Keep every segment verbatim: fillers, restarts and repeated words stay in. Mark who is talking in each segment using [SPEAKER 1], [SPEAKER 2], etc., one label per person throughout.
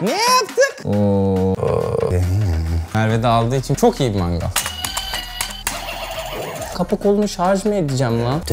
[SPEAKER 1] Ne yaptık? Oo. Merve de aldığı için çok iyi bir mangal. Kapı kolunu şarj mı edeceğim lan?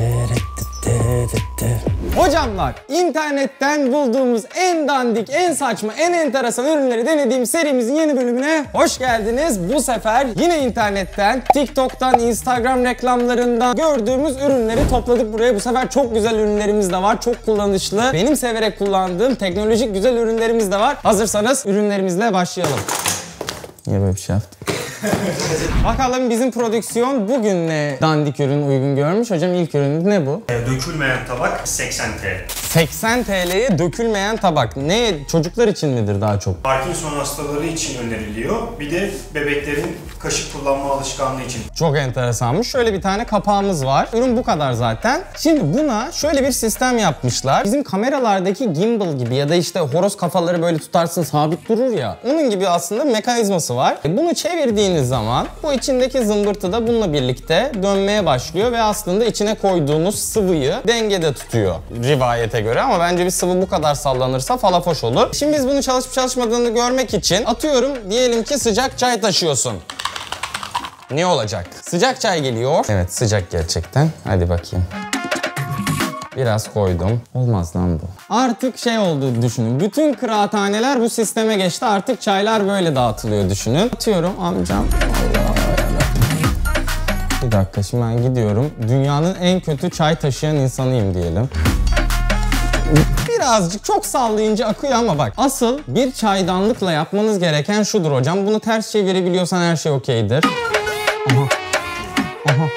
[SPEAKER 1] Hocamlar, internetten bulduğumuz en dandik, en saçma, en enteresan ürünleri denediğim serimizin yeni bölümüne hoş geldiniz. Bu sefer yine internetten, TikTok'tan, Instagram reklamlarından gördüğümüz ürünleri topladık buraya. Bu sefer çok güzel ürünlerimiz de var, çok kullanışlı. Benim severek kullandığım teknolojik güzel ürünlerimiz de var. Hazırsanız ürünlerimizle başlayalım. Niye böyle bir şey yaptım? Bakalım bizim prodüksiyon bugün ne dandik ürün uygun görmüş. Hocam ilk ürünümüz ne bu?
[SPEAKER 2] Dökülmeyen tabak seksen TL.
[SPEAKER 1] seksen TL'ye dökülmeyen tabak. Ne? Çocuklar için midir daha çok?
[SPEAKER 2] Parkinson hastaları için öneriliyor. Bir de bebeklerin kaşık kullanma alışkanlığı için.
[SPEAKER 1] Çok enteresanmış. Şöyle bir tane kapağımız var. Ürün bu kadar zaten. Şimdi buna şöyle bir sistem yapmışlar. Bizim kameralardaki gimbal gibi ya da işte horoz kafaları böyle tutarsın sabit durur ya. Onun gibi aslında mekanizması var. Bunu çevirdiğiniz zaman bu içindeki zımbırtı da bununla birlikte dönmeye başlıyor ve aslında içine koyduğunuz sıvıyı dengede tutuyor rivayete göre, ama bence bir sıvı bu kadar sallanırsa falafoş olur. Şimdi biz bunu çalışıp çalışmadığını görmek için atıyorum, diyelim ki sıcak çay taşıyorsun. Ne olacak? Sıcak çay geliyor. Evet, sıcak gerçekten. Hadi bakayım. Biraz koydum. Olmaz lan bu. Artık şey oldu düşünün. Bütün kıraathaneler bu sisteme geçti. Artık çaylar böyle dağıtılıyor düşünün. Atıyorum amcam. Allah. Bir dakika, şimdi ben gidiyorum. Dünyanın en kötü çay taşıyan insanıyım diyelim. Birazcık çok sallayınca akıyor ama bak, asıl bir çaydanlıkla yapmanız gereken şudur hocam. Bunu ters çevirebiliyorsan her şey okeydir. Aha. Aha. Aha.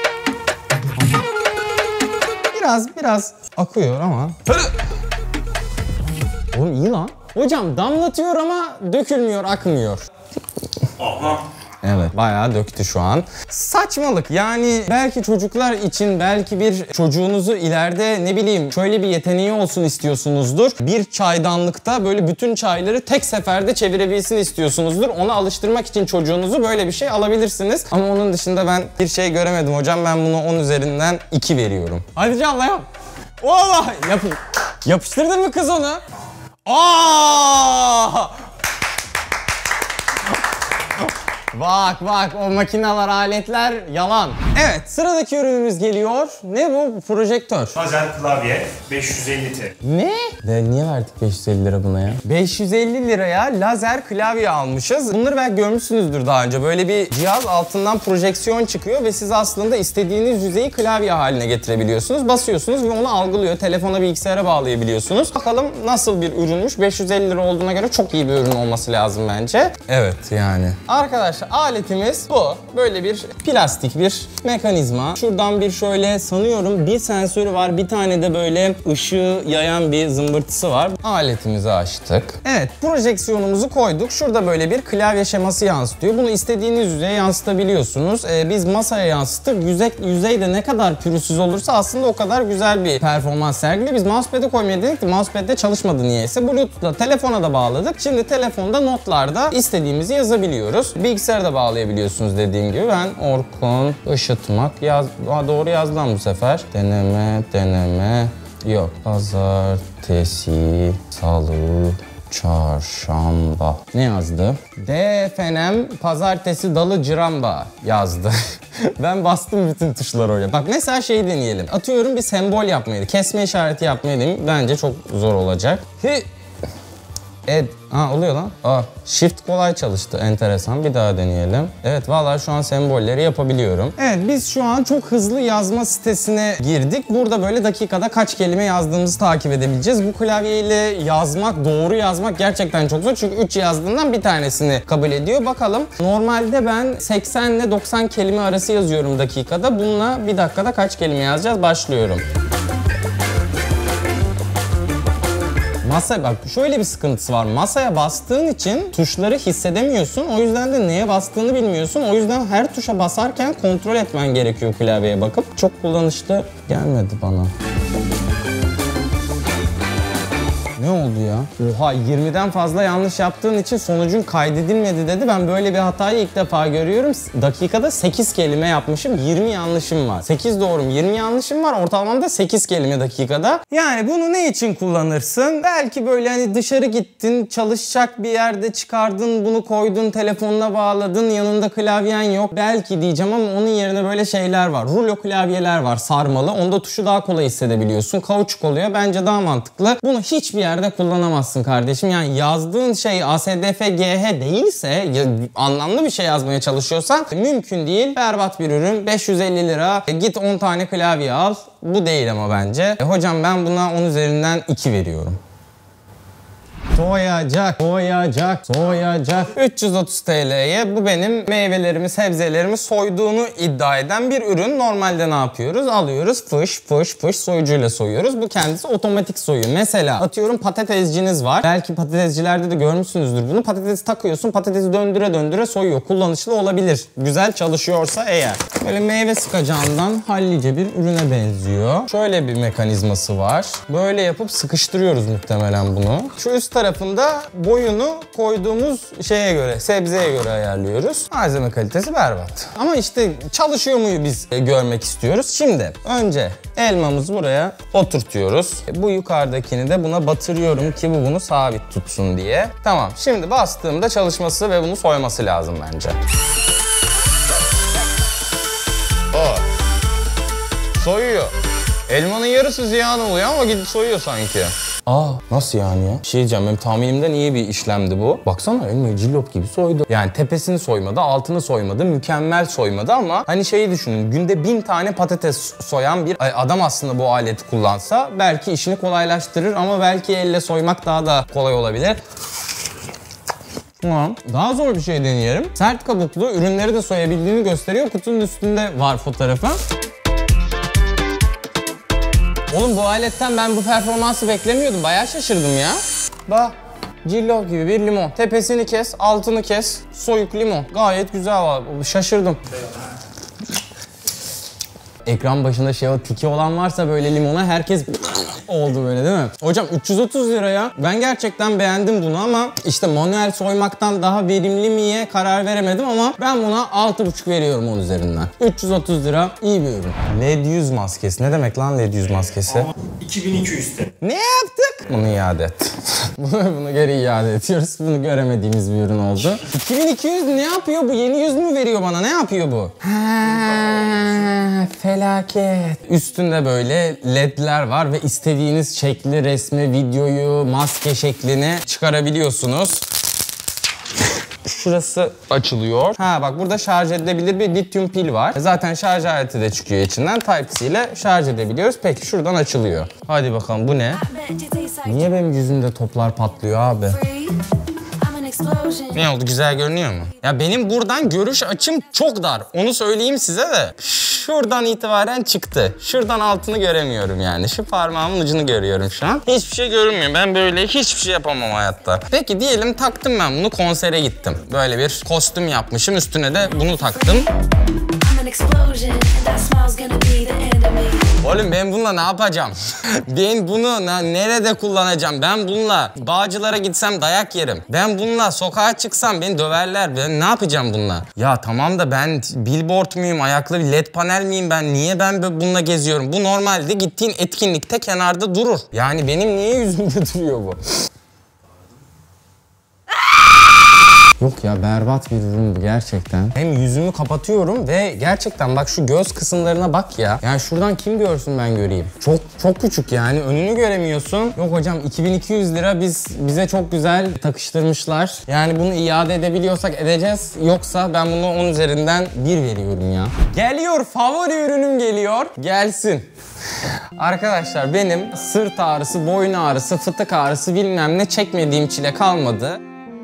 [SPEAKER 1] Biraz biraz akıyor ama. Oğlum iyi lan. Hocam damlatıyor ama dökülmüyor, akmıyor.
[SPEAKER 2] Aha.
[SPEAKER 1] Evet, bayağı döktü şu an. Saçmalık yani, belki çocuklar için, belki bir çocuğunuzu ileride ne bileyim şöyle bir yeteneği olsun istiyorsunuzdur. Bir çaydanlıkta böyle bütün çayları tek seferde çevirebilsin istiyorsunuzdur. Ona alıştırmak için çocuğunuzu böyle bir şey alabilirsiniz. Ama onun dışında ben bir şey göremedim hocam. Ben bunu on üzerinden iki veriyorum. Hadi canla yap. Oha! Yapın. Yapıştırdın mı kız onu? Aa! Bak bak, o makineler, aletler yalan. Evet, sıradaki ürünümüz geliyor. Ne bu? Projektör.
[SPEAKER 2] Lazer klavye beş yüz elli T.
[SPEAKER 1] Ne? De niye verdik beş yüz elli lira buna ya? beş yüz elli liraya lazer klavye almışız. Bunları belki görmüşsünüzdür daha önce. Böyle bir cihaz, altından projeksiyon çıkıyor ve siz aslında istediğiniz yüzeyi klavye haline getirebiliyorsunuz. Basıyorsunuz ve onu algılıyor. Telefona, bilgisayara bağlayabiliyorsunuz. Bakalım nasıl bir ürünmüş. beş yüz elli lira olduğuna göre çok iyi bir ürün olması lazım bence. Evet yani. Arkadaşlar, aletimiz bu. Böyle bir plastik bir mekanizma. Şuradan bir şöyle sanıyorum bir sensörü var. Bir tane de böyle ışığı yayan bir zımbırtısı var. Aletimizi açtık. Evet, projeksiyonumuzu koyduk. Şurada böyle bir klavye şeması yansıtıyor. Bunu istediğiniz yüzeye yansıtabiliyorsunuz. Ee, biz masaya yansıttık. Yüzey, yüzey de ne kadar pürüzsüz olursa aslında o kadar güzel bir performans sergiliyor. Biz mousepad'e koymaya dedik de mousepad'de çalışmadı niyeyse. Bluetooth'la telefona da bağladık. Şimdi telefonda notlarda istediğimizi yazabiliyoruz. Bilgisayara da bağlayabiliyorsunuz dediğim gibi. Ben Orkun ışıtmak yaz... Aa, doğru yazdım bu sefer. Deneme, deneme. Yok. Pazartesi, salı, çarşamba. Ne yazdı? D fenem pazartesi dalı ciramba yazdı. Ben bastım bütün tuşları oraya. Bak mesela şeyi deneyelim. Atıyorum bir sembol yapmayı, kesme işareti yapmayı deneyim. Bence çok zor olacak. Hi. Ed. Ha, oluyor lan. Aa, shift kolay çalıştı. Enteresan. Bir daha deneyelim. Evet, vallahi şu an sembolleri yapabiliyorum. Evet, biz şu an çok hızlı yazma sitesine girdik. Burada böyle dakikada kaç kelime yazdığımızı takip edebileceğiz. Bu klavyeyle yazmak, doğru yazmak gerçekten çok zor. Çünkü üç yazdığından bir tanesini kabul ediyor. Bakalım. Normalde ben seksen ile doksan kelime arası yazıyorum dakikada. Bununla bir dakikada kaç kelime yazacağız? Başlıyorum. Masa, bak şöyle bir sıkıntısı var. Masaya bastığın için tuşları hissedemiyorsun. O yüzden de neye bastığını bilmiyorsun. O yüzden her tuşa basarken kontrol etmen gerekiyor klavyeye bakıp. Çok kullanışlı gelmedi bana. Ne oldu ya? Oha, yirmiden fazla yanlış yaptığın için sonucun kaydedilmedi dedi. Ben böyle bir hatayı ilk defa görüyorum. Dakikada sekiz kelime yapmışım, yirmi yanlışım var. sekiz doğrum, yirmi yanlışım var. Ortalamamda sekiz kelime dakikada. Yani bunu ne için kullanırsın? Belki böyle hani dışarı gittin, çalışacak bir yerde çıkardın, bunu koydun, telefonuna bağladın, yanında klavyen yok. Belki diyeceğim ama onun yerine böyle şeyler var. Rulo klavyeler var, sarmalı. Onda tuşu daha kolay hissedebiliyorsun. Kauçuk oluyor. Bence daha mantıklı. Bunu hiçbir yerde kullanamazsın kardeşim. Yani yazdığın şey A S D F G H değilse, ya, anlamlı bir şey yazmaya çalışıyorsan mümkün değil. Berbat bir ürün. beş yüz elli lira. E, git on tane klavye al. Bu değil ama bence. E, hocam ben buna on üzerinden iki veriyorum. Soyacak, soyacak, soyacak. üç yüz otuz TL'ye bu benim meyvelerimi, sebzelerimi soyduğunu iddia eden bir ürün. Normalde ne yapıyoruz? Alıyoruz, fış fış fış soyucuyla soyuyoruz. Bu kendisi otomatik soyuyor. Mesela atıyorum patatesciniz var. Belki patatescilerde de görmüşsünüzdür bunu. Patatesi takıyorsun, patatesi döndüre döndüre soyuyor. Kullanışlı olabilir. Güzel çalışıyorsa eğer. Böyle meyve sıkacağından hallice bir ürüne benziyor. Şöyle bir mekanizması var. Böyle yapıp sıkıştırıyoruz muhtemelen bunu. Şu üst tarafında boyunu koyduğumuz şeye göre, sebzeye göre ayarlıyoruz. Malzeme kalitesi berbat. Ama işte çalışıyor muyu biz görmek istiyoruz. Şimdi önce elmamızı buraya oturtuyoruz. Bu yukarıdakini de buna batırıyorum ki bu bunu sabit tutsun diye. Tamam. Şimdi bastığımda çalışması ve bunu soyması lazım bence. O. Soyuyor. Elmanın yarısı ziyan oluyor ama gidip soyuyor sanki. Aa, nasıl yani ya? Bir şey diyeceğim, benim tahminimden iyi bir işlemdi bu. Baksana elmayı cillop gibi soydu. Yani tepesini soymadı, altını soymadı, mükemmel soymadı ama hani şeyi düşünün, günde bin tane patates soyan bir adam aslında bu aleti kullansa belki işini kolaylaştırır ama belki elle soymak daha da kolay olabilir. Tamam. Daha zor bir şey deneyelim. Sert kabuklu ürünleri de soyabildiğini gösteriyor. Kutunun üstünde var fotoğrafı. Oğlum bu aletten ben bu performansı beklemiyordum. Bayağı şaşırdım ya. Bak, cillop gibi bir limon. Tepesini kes, altını kes. Soyuk limon. Gayet güzel var. Şaşırdım. Ekran başında şey o tiki olan varsa böyle limona herkes oldu böyle değil mi? Hocam üç yüz otuz liraya ben gerçekten beğendim bunu ama işte manuel soymaktan daha verimli miye karar veremedim ama ben buna altı buçuk veriyorum on üzerinden. üç yüz otuz lira iyi bir ürün. L E D yüz maskesi. Ne demek lan L E D yüz maskesi?
[SPEAKER 2] iki bin iki yüz TL.
[SPEAKER 1] Ne yaptık? Bunu iade et. Bunu geri iade ediyoruz. Bunu göremediğimiz bir ürün oldu. iki bin iki yüz ne yapıyor bu? Yeni yüz mü veriyor bana? Ne yapıyor bu? Ha, felaket. Üstünde böyle ledler var ve istediğiniz şekli, resmi, videoyu, maske şeklini çıkarabiliyorsunuz. Şurası açılıyor. Ha bak, burada şarj edilebilir bir lityum pil var. Zaten şarj aleti de çıkıyor içinden. Type-C ile şarj edebiliyoruz. Peki şuradan açılıyor. Hadi bakalım, bu ne? Niye benim yüzümde toplar patlıyor abi? Ne oldu, güzel görünüyor mu? Ya benim buradan görüş açım çok dar. Onu söyleyeyim size de. Şuradan itibaren çıktı. Şuradan altını göremiyorum yani. Şu parmağımın ucunu görüyorum şu an. Hiçbir şey görünmüyor. Ben böyle hiçbir şey yapamam hayatta. Peki diyelim taktım ben bunu, konsere gittim. Böyle bir kostüm yapmışım. Üstüne de bunu taktım. Oğlum ben bununla ne yapacağım? Ben bunu nerede kullanacağım? Ben bununla Bağcılar'a gitsem dayak yerim. Ben bununla sokağa çıksam beni döverler. Ben ne yapacağım bununla? Ya tamam da ben billboard muyum? Ayaklı bir led panel miyim ben? Niye ben bununla geziyorum? Bu normalde gittiğin etkinlikte kenarda durur. Yani benim niye yüzümde duruyor bu? Yok ya, berbat bir ürün bu gerçekten. Hem yüzümü kapatıyorum ve gerçekten bak şu göz kısımlarına bak ya. Yani şuradan kim görsün ben göreyim. Çok çok küçük yani, önünü göremiyorsun. Yok hocam, iki bin iki yüz lira biz bize çok güzel takıştırmışlar. Yani bunu iade edebiliyorsak edeceğiz. Yoksa ben bunu on üzerinden bir veriyorum ya. Geliyor, favori ürünüm geliyor. Gelsin. Arkadaşlar benim sırt ağrısı, boyun ağrısı, fıtık ağrısı bilmem ne çekmediğim çile kalmadı.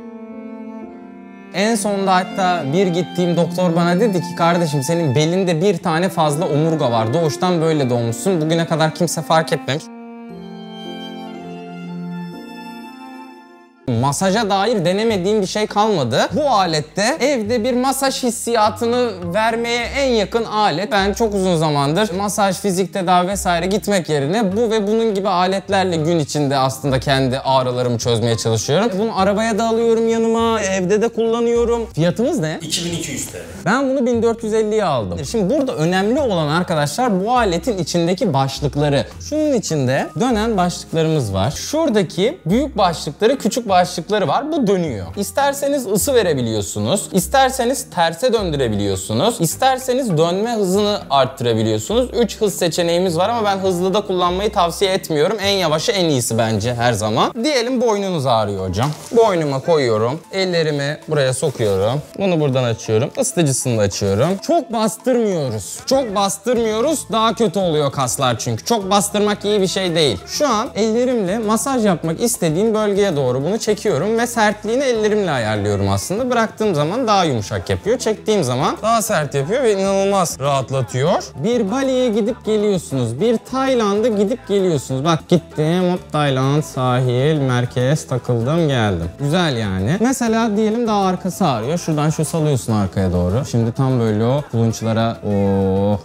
[SPEAKER 1] En sonunda hatta bir gittiğim doktor bana dedi ki, kardeşim senin belinde bir tane fazla omurga var. Doğuştan böyle doğmuşsun. Bugüne kadar kimse fark etmemiş. Masaja dair denemediğim bir şey kalmadı. Bu alette evde bir masaj hissiyatını vermeye en yakın alet. Ben çok uzun zamandır masaj, fizik tedavi vesaire gitmek yerine bu ve bunun gibi aletlerle gün içinde aslında kendi ağrılarımı çözmeye çalışıyorum. Bunu arabaya da alıyorum yanıma, evde de kullanıyorum. Fiyatımız ne?
[SPEAKER 2] iki bin iki yüz T L.
[SPEAKER 1] Ben bunu bin dört yüz elliye aldım. Şimdi burada önemli olan arkadaşlar bu aletin içindeki başlıkları. Şunun içinde dönen başlıklarımız var. Şuradaki büyük başlıkları, küçük başlıkları var. Bu dönüyor. İsterseniz ısı verebiliyorsunuz. İsterseniz terse döndürebiliyorsunuz. İsterseniz dönme hızını arttırabiliyorsunuz. üç hız seçeneğimiz var ama ben hızlı da kullanmayı tavsiye etmiyorum. En yavaşı en iyisi bence her zaman. Diyelim boynunuz ağrıyor hocam. Boynuma koyuyorum. Ellerimi buraya sokuyorum. Bunu buradan açıyorum. Isıtıcısını da açıyorum. Çok bastırmıyoruz. Çok bastırmıyoruz. Daha kötü oluyor kaslar çünkü. Çok bastırmak iyi bir şey değil. Şu an ellerimle masaj yapmak istediğim bölgeye doğru bunu çekiyorum ve sertliğini ellerimle ayarlıyorum aslında. Bıraktığım zaman daha yumuşak yapıyor. Çektiğim zaman daha sert yapıyor ve inanılmaz rahatlatıyor. Bir Bali'ye gidip geliyorsunuz. Bir Tayland'a gidip geliyorsunuz. Bak gittim hop Tayland, sahil, merkez, takıldım geldim. Güzel yani. Mesela diyelim daha arkası ağrıyor. Şuradan şu salıyorsun arkaya doğru. Şimdi tam böyle o kulunçlara oh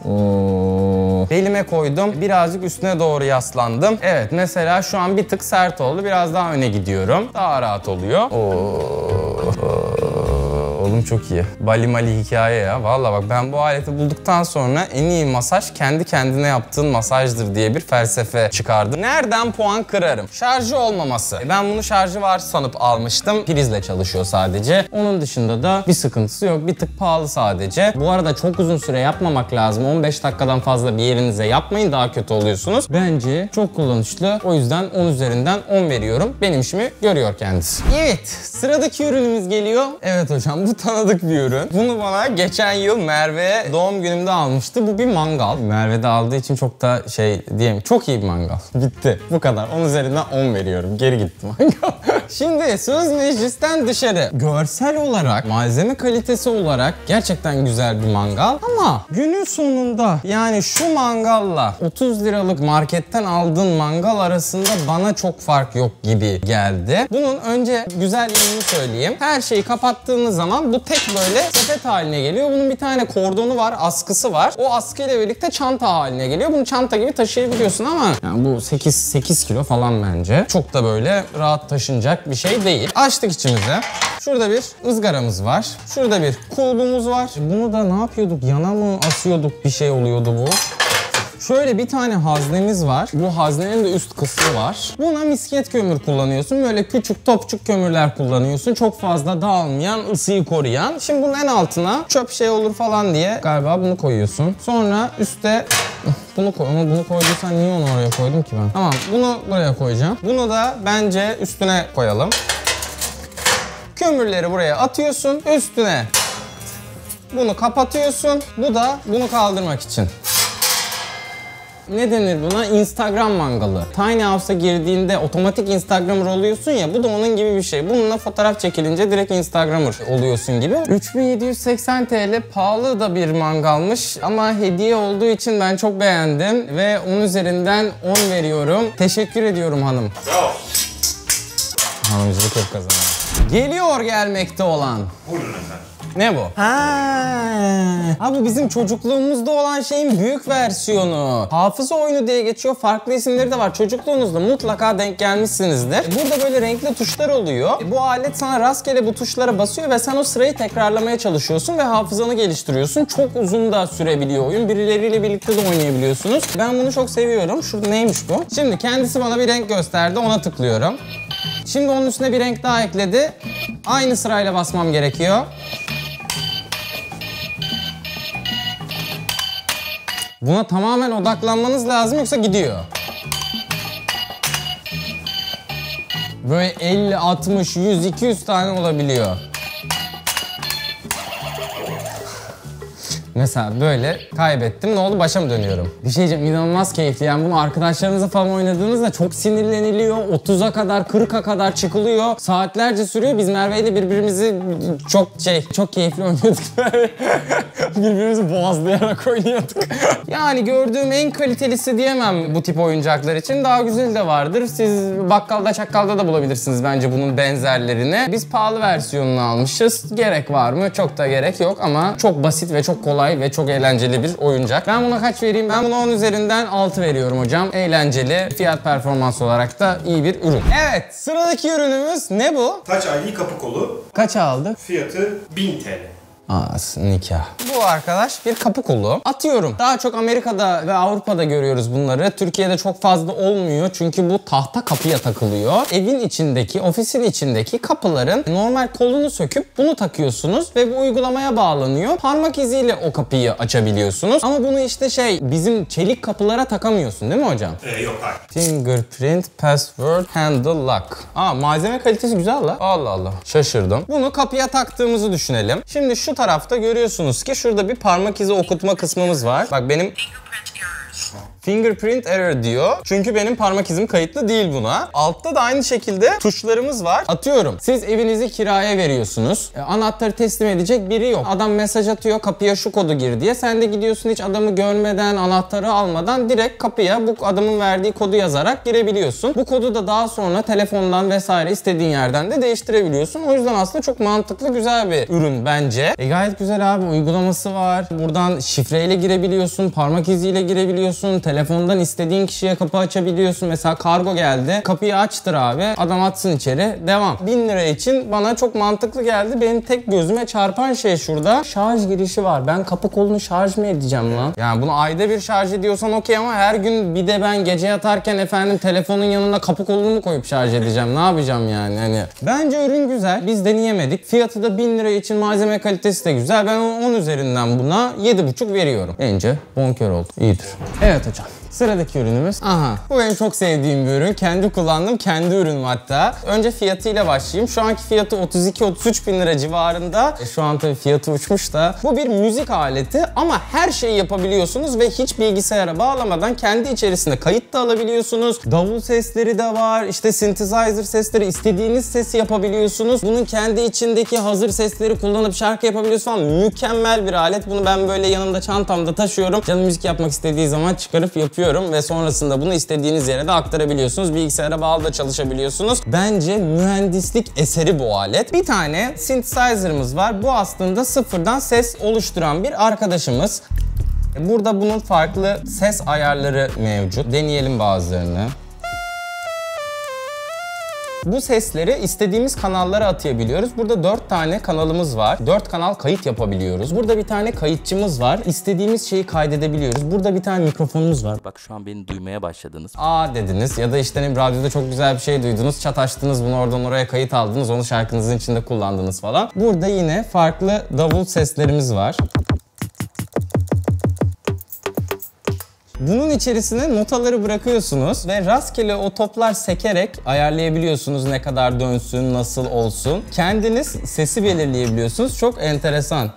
[SPEAKER 1] oh. Belime koydum. Birazcık üstüne doğru yaslandım. Evet mesela şu an bir tık sert oldu. Biraz daha öne gidiyorum. Daha rahat oluyor. Oh. Oğlum çok iyi. Bali mali hikaye ya. Vallahi bak ben bu aleti bulduktan sonra en iyi masaj kendi kendine yaptığın masajdır diye bir felsefe çıkardım. Nereden puan kırarım? Şarjı olmaması. Ben bunu şarjı var sanıp almıştım. Prizle çalışıyor sadece. Onun dışında da bir sıkıntısı yok. Bir tık pahalı sadece. Bu arada çok uzun süre yapmamak lazım. on beş dakikadan fazla bir yerinize yapmayın. Daha kötü oluyorsunuz. Bence çok kullanışlı. O yüzden on üzerinden on veriyorum. Benim işimi görüyor kendisi. Evet. Sıradaki ürünümüz geliyor. Evet hocam bu tanıdık bir ürün. Bunu bana geçen yıl Merve doğum günümde almıştı. Bu bir mangal. Merve de aldığı için çok da şey diyeyim. Çok iyi bir mangal. Bitti. Bu kadar. on üzerinden on veriyorum. Geri gitti mangal. Şimdi söz meclisten dışarı. Görsel olarak, malzeme kalitesi olarak gerçekten güzel bir mangal. Ama günün sonunda yani şu mangalla otuz liralık marketten aldığın mangal arasında bana çok fark yok gibi geldi. Bunun önce güzel yanını söyleyeyim. Her şeyi kapattığınız zaman bu tek böyle sepet haline geliyor. Bunun bir tane kordonu var, askısı var. O askıyla birlikte çanta haline geliyor. Bunu çanta gibi taşıyabiliyorsun ama yani bu sekiz kilo falan bence. Çok da böyle rahat taşınacak bir şey değil. Açtık içimize. Şurada bir ızgaramız var. Şurada bir kulbumuz var. Bunu da ne yapıyorduk? Yana mı asıyorduk? Bir şey oluyordu bu. Şöyle bir tane haznemiz var. Bu haznenin de üst kısmı var. Buna misket kömür kullanıyorsun. Böyle küçük topçuk kömürler kullanıyorsun. Çok fazla dağılmayan, ısıyı koruyan. Şimdi bunun en altına çöp şey olur falan diye galiba bunu koyuyorsun. Sonra üstte bunu koy. Ama bunu koyduysan niye onu oraya koydum ki ben? Tamam bunu buraya koyacağım. Bunu da bence üstüne koyalım. Kömürleri buraya atıyorsun. Üstüne bunu kapatıyorsun. Bu da bunu kaldırmak için. Ne denir buna? Instagram mangalı. Tiny House'a girdiğinde otomatik Instagramer oluyorsun ya, bu da onun gibi bir şey. Bununla fotoğraf çekilince direkt Instagramer oluyorsun gibi. üç bin yedi yüz seksen TL pahalı da bir mangalmış ama hediye olduğu için ben çok beğendim ve on üzerinden on veriyorum. Teşekkür ediyorum hanım.
[SPEAKER 2] Bravo.
[SPEAKER 1] Hanımcılık hep kazanıyor. Geliyor gelmekte olan.
[SPEAKER 2] Buyurun efendim.
[SPEAKER 1] Ne bu? Ha, ha bu bizim çocukluğumuzda olan şeyin büyük versiyonu. Hafıza oyunu diye geçiyor. Farklı isimleri de var. Çocukluğunuzda mutlaka denk gelmişsinizdir. Burada böyle renkli tuşlar oluyor. Bu alet sana rastgele bu tuşlara basıyor ve sen o sırayı tekrarlamaya çalışıyorsun ve hafızanı geliştiriyorsun. Çok uzun da sürebiliyor oyun. Birileriyle birlikte de oynayabiliyorsunuz. Ben bunu çok seviyorum. Şurada neymiş bu? Şimdi kendisi bana bir renk gösterdi. Ona tıklıyorum. Şimdi onun üstüne bir renk daha ekledi. Aynı sırayla basmam gerekiyor. Buna tamamen odaklanmanız lazım yoksa gidiyor. Böyle elli, altmış, yüz, iki yüz tane olabiliyor. Mesela böyle kaybettim. Ne oldu? Başa mı dönüyorum? Bir şey diyeceğim. İnanılmaz keyifli. Yani bunu arkadaşlarınızla falan oynadığınızda çok sinirleniliyor. otuza kadar, kırka kadar çıkılıyor. Saatlerce sürüyor. Biz Merve ile birbirimizi çok şey, çok keyifli oynuyorduk. Birbirimizi boğazlayarak oynuyorduk. Yani gördüğüm en kalitelisi diyemem bu tip oyuncaklar için. Daha güzeli de vardır. Siz bakkalda çakkalda da bulabilirsiniz bence bunun benzerlerini. Biz pahalı versiyonunu almışız. Gerek var mı? Çok da gerek yok ama çok basit ve çok kolay ve çok eğlenceli bir oyuncak. Ben buna kaç vereyim? Ben buna on üzerinden altı veriyorum hocam. Eğlenceli, fiyat performans olarak da iyi bir ürün. Evet, sıradaki ürünümüz ne bu?
[SPEAKER 2] Touch I D kapı kolu.
[SPEAKER 1] Kaç aldık?
[SPEAKER 2] Fiyatı bin T L.
[SPEAKER 1] Aa, nikah. Bu arkadaş bir kapı kolu. Atıyorum. Daha çok Amerika'da ve Avrupa'da görüyoruz bunları. Türkiye'de çok fazla olmuyor çünkü bu tahta kapıya takılıyor. Evin içindeki, ofisin içindeki kapıların normal kolunu söküp bunu takıyorsunuz ve bu uygulamaya bağlanıyor. Parmak iziyle o kapıyı açabiliyorsunuz. Ama bunu işte şey, bizim çelik kapılara takamıyorsun değil mi hocam?
[SPEAKER 2] Ee, yok hayır.
[SPEAKER 1] Fingerprint, password, handle lock. Aa, malzeme kalitesi güzel la. Allah Allah. Şaşırdım. Bunu kapıya taktığımızı düşünelim. Şimdi şu tarafta görüyorsunuz ki şurada bir parmak izi okutma kısmımız var. Bak benim Fingerprint error diyor. Çünkü benim parmak izim kayıtlı değil buna. Altta da aynı şekilde tuşlarımız var. Atıyorum. Siz evinizi kiraya veriyorsunuz. E, anahtarı teslim edecek biri yok. Adam mesaj atıyor, kapıya şu kodu gir diye. Sen de gidiyorsun hiç adamı görmeden, anahtarı almadan direkt kapıya bu adamın verdiği kodu yazarak girebiliyorsun. Bu kodu da daha sonra telefondan vesaire istediğin yerden de değiştirebiliyorsun. O yüzden aslında çok mantıklı, güzel bir ürün bence. E, gayet güzel abi. Uygulaması var. Buradan şifreyle girebiliyorsun, parmak iziyle girebiliyorsun. Telefondan istediğin kişiye kapı açabiliyorsun. Mesela kargo geldi. Kapıyı açtır abi. Adam atsın içeri. Devam. bin lira için bana çok mantıklı geldi. Benim tek gözüme çarpan şey şurada. Şarj girişi var. Ben kapı kolunu şarj mı edeceğim lan? Yani bunu ayda bir şarj ediyorsan okey ama her gün bir de ben gece yatarken efendim telefonun yanına kapı kolunu mu koyup şarj edeceğim? Ne yapacağım yani? Hani bence ürün güzel. Biz deneyemedik. Fiyatı da bin lira için, malzeme kalitesi de güzel. Ben on üzerinden buna yedi buçuk veriyorum. Bence bonkör oldu. İyidir. Evet hocam. Sıradaki ürünümüz. Aha. Bu benim çok sevdiğim bir ürün. Kendi kullandım. Kendi ürünüm hatta. Önce fiyatıyla başlayayım. Şu anki fiyatı otuz iki otuz üç bin lira civarında. E şu an tabii fiyatı uçmuş da. Bu bir müzik aleti ama her şeyi yapabiliyorsunuz ve hiç bilgisayara bağlamadan kendi içerisinde kayıt da alabiliyorsunuz. Davul sesleri de var. İşte synthesizer sesleri, istediğiniz sesi yapabiliyorsunuz. Bunun kendi içindeki hazır sesleri kullanıp şarkı yapabiliyorsunuz falan. Mükemmel bir alet. Bunu ben böyle yanımda çantamda taşıyorum. Canım müzik yapmak istediği zaman çıkarıp yapıyorum ve sonrasında bunu istediğiniz yere de aktarabiliyorsunuz. Bilgisayara bağlı da çalışabiliyorsunuz. Bence mühendislik eseri bu alet. Bir tane synthesizer'ımız var. Bu aslında sıfırdan ses oluşturan bir arkadaşımız. Burada bunun farklı ses ayarları mevcut. Deneyelim bazılarını. Bu sesleri istediğimiz kanallara atayabiliyoruz. Burada dört tane kanalımız var. dört kanal kayıt yapabiliyoruz. Burada bir tane kayıtçımız var. İstediğimiz şeyi kaydedebiliyoruz. Burada bir tane mikrofonumuz var.
[SPEAKER 3] Bak şu an beni duymaya başladınız.
[SPEAKER 1] Aa dediniz ya da işte ne radyoda çok güzel bir şey duydunuz. Çat açtınız bunu, oradan oraya kayıt aldınız. Onu şarkınızın içinde kullandınız falan. Burada yine farklı davul seslerimiz var. Bunun içerisine notaları bırakıyorsunuz ve rastgele o toplar sekerek ayarlayabiliyorsunuz ne kadar dönsün, nasıl olsun. Kendiniz sesi belirleyebiliyorsunuz. Çok enteresan.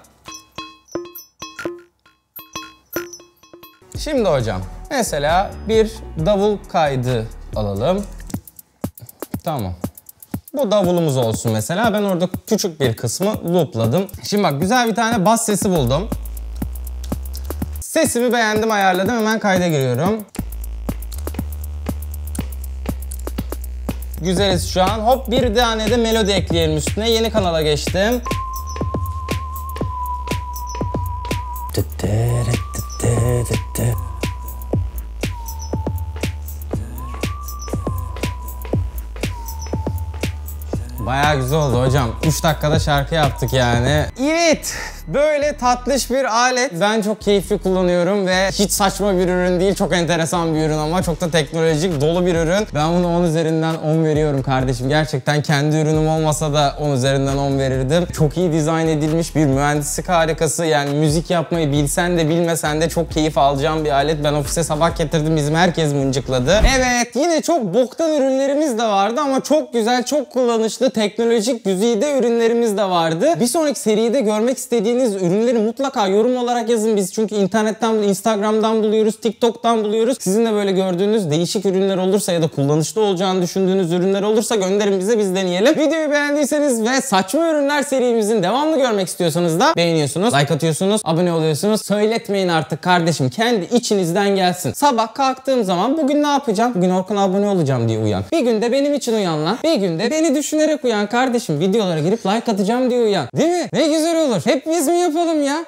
[SPEAKER 1] Şimdi hocam, mesela bir davul kaydı alalım. Tamam. Bu davulumuz olsun mesela. Ben orada küçük bir kısmı loopladım. Şimdi bak, güzel bir tane bas sesi buldum. Sesimi beğendim, ayarladım. Hemen kayda giriyorum. Güzeliz şu an. Hop, bir tane de melodi ekleyelim üstüne. Yeni kanala geçtim. Bayağı güzel oldu hocam. üç dakikada şarkı yaptık yani. Evet. Böyle tatlış bir alet. Ben çok keyifli kullanıyorum ve hiç saçma bir ürün değil. Çok enteresan bir ürün ama çok da teknolojik, dolu bir ürün. Ben bunu on üzerinden on veriyorum kardeşim. Gerçekten kendi ürünüm olmasa da on üzerinden on verirdim. Çok iyi dizayn edilmiş bir mühendislik harikası. Yani müzik yapmayı bilsen de bilmesen de çok keyif alacağım bir alet. Ben ofise sabah getirdim, bizim herkes mıncıkladı. Evet, yine çok boktan ürünlerimiz de vardı ama çok güzel, çok kullanışlı, teknolojik güzide ürünlerimiz de vardı. Bir sonraki seride görmek istediğiniz ürünleri mutlaka yorum olarak yazın. Biz çünkü internetten, Instagram'dan buluyoruz, TikTok'tan buluyoruz. Sizin de böyle gördüğünüz değişik ürünler olursa ya da kullanışlı olacağını düşündüğünüz ürünler olursa gönderin bize, biz deneyelim. Videoyu beğendiyseniz ve saçma ürünler serimizin devamını görmek istiyorsanız da beğeniyorsunuz, like atıyorsunuz, abone oluyorsunuz. Söyletmeyin artık kardeşim, kendi içinizden gelsin. Sabah kalktığım zaman bugün ne yapacağım? Bugün Orkun'a abone olacağım diye uyan. Bir günde benim için uyan lan. Bir günde beni düşünerek uyan kardeşim. Videolara girip like atacağım diye uyan. Değil mi? Ne güzel olur. Hep biz mi yapalım ya?